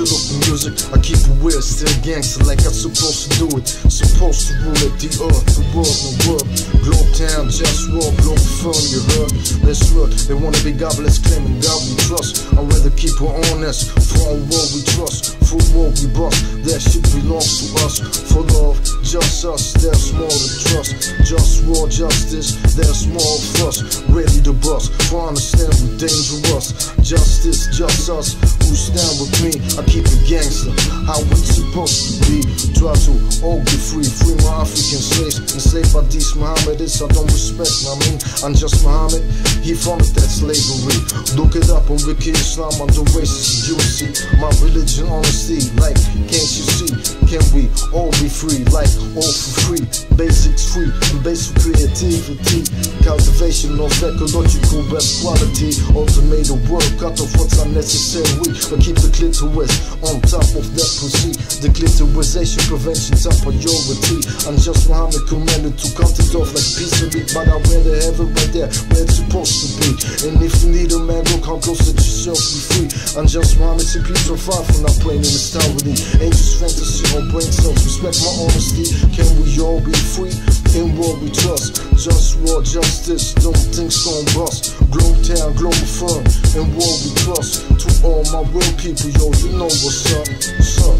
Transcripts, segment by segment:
of the music, I keep it weird, still gangster like I'm supposed to do it. Supposed to rule it, the earth, the world, my world. Globe town, just walk, globe firm, you heard? Let's work, they wanna be godless, claiming God we trust. I'd rather keep it honest, for a world we trust. For war we bust, that shit belongs to us. For love, just us, there's more to trust. Just war, justice, there's more of us. Ready to bust, for understand we're dangerous. Justice, just us, who stand with me. I keep it gangster, how we supposed to be. Try to all be free, free my African slaves. Enslaved by these Mohammedists, I don't respect, I mean, I'm just Muhammad. He founded that slavery. Look it up on Wiki Islam, under racist Jewish. My religion, honesty, like, can't you see? Can we all be free, like, all for free? Basics free, and basic creativity. Cultivation of ecological best quality. Automated work, cut off what's unnecessary. But keep the clitoris on top of that pussy. The clitorisation prevention top priority. I'm just Muhammad commanded to cut it off like piece of meat. But I'd rather have it right there where it's supposed to be. And if you need a man, look how close that yourself be free. I'm just Muhammad, simply so far from not playing in this town with me. Ain't just fantasy or brain cells. Respect my honesty. Can we all be free? In war we trust. Just war, justice, don't think gon' bust. Globe town, global firm. In war we trust. To all my real people, yo, you know what's up. What's up?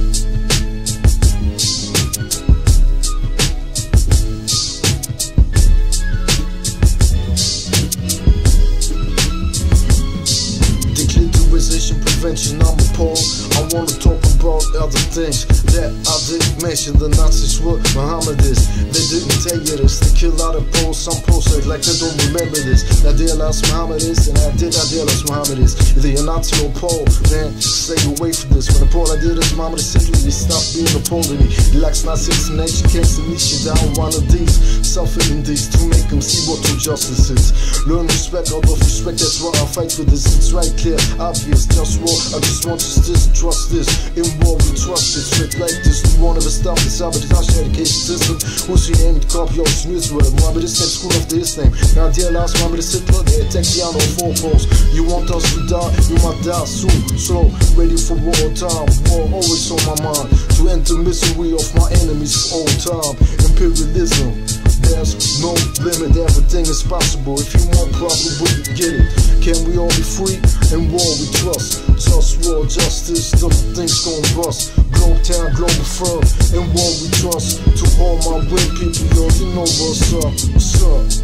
Declitorization prevention, I'm appalled. I wanna talk about other things that I didn't mention. The Nazis were Mohammedists. They didn't tell you this. They killed out of Poles. Some Poles act like they don't remember this. I realized Mohammedists, and I realized Mohammedists. Either you're Nazi or Pole, man, stay away from this. When the Pole I did this, Mohammedists simply stop being a Pole to me. He likes Nazis and educates and niche down one of these. Suffering these to make them see what true justice is. Learn respect out of respect, that's why I fight for this. It's right clear, obvious, just war. I just want justice, trust this. In war we trust it, straight like this. We won't ever stop the sabotage education system. Who's your name? Copy your Israel. Mohammedists name school after his name. Now dear last Mohammedists Hitler, they attack the on four poles. You want us to die, you might die soon. Slow, ready for war time. War always on my mind. To end the misery of my enemies for all time. Imperialism, there's no limit, everything is possible. If you want problem, we can get it. Can we all be free? In war we trust. Just war, justice, nothing's gon' bust. Globe town, global firm. In war we trust. To all my real people, yo, you know what's up. What's up?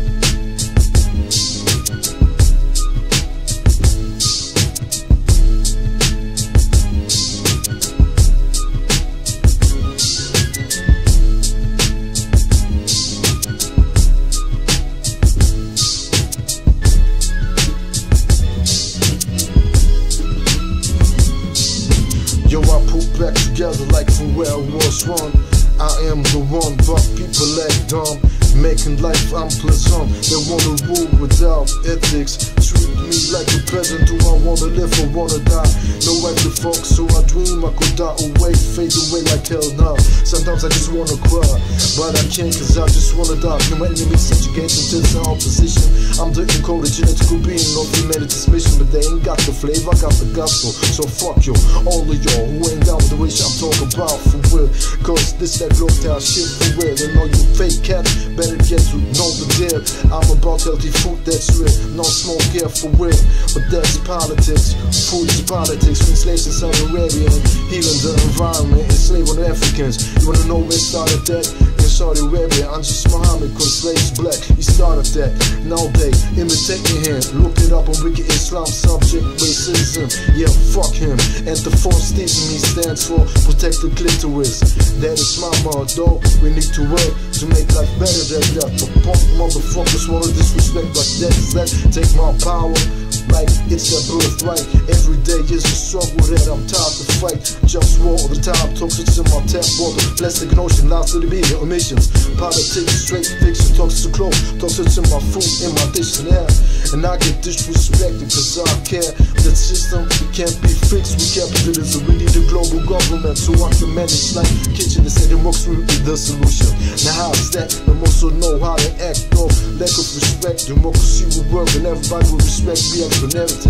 Yo, I put back together like from where I was one. I am the one, but people act dumb, making life unpleasant. They wanna rule without ethics. Treat me like a peasant. Do I wanna live or wanna die? No right to fuck, so I dream I could die away, fade away like hell now. Sometimes I just wanna cry, but I can't cause I just wanna die. Can my enemies subjugate into the opposition? I'm the encoded genetical being of humanity's mission, but they ain't got the flavor, I got the gospel. So fuck you, all of y'all who ain't down with the wish I'm talking about for real. Cause this that globe town shit for real. And all you fake cats better get to know the deal. I'm about healthy food that's real, no smoke here for real. But that's politics, food is politics. When slaves in Saudi Arabia and healing the environment, enslaving Africans. You wanna know where started that? In Saudi Arabia, I'm just Muhammad, cause slaves black. He started that, now they imitating him. Look it up on Wiki Islam, subject racism. Yeah, fuck him. And the false statement he stands for protect the clitoris. That is my motto. We need to work to make life better than that. But punk motherfuckers wanna disrespect like that. That take my power like it's their birthright. Every day is a struggle that I'm tired to fight. Just war all the time, toxic in my tap water. Plastic and ocean, lies to the media, emissions. Politics, straight fiction, toxic clothes. Toxic in my food, in my dish and air. And I get disrespected cause I care. That system can't be fixed with capitalism. We need a global government so I can manage like kitchen. They say democracy is the solution. Now how's that? We also know how to act off lack of respect. Democracy will work and everybody will respect me and everything.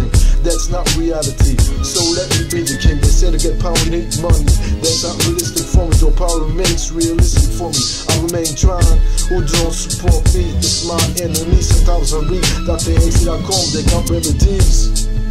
that's not reality. So let me be the king. They said to get power you need money. That's not realistic for me, though power remains realistic for me. I remain trying. Who don't support me? It's my enemy. Sometimes I read DrAxy.com, they got remedies.